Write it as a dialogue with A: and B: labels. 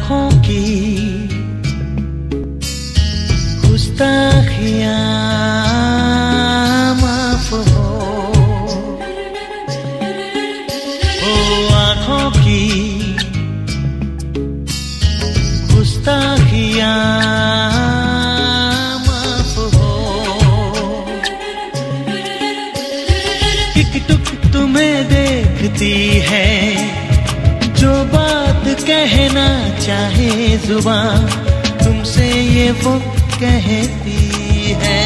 A: आँखों की गुस्ताखियाँ माफ हो, आँखों की गुस्ताखियाँ माफ हो। टिक टुक तुम्हें देखती है, जो बात कहना चाहे जुबान तुमसे ये वो कहती है।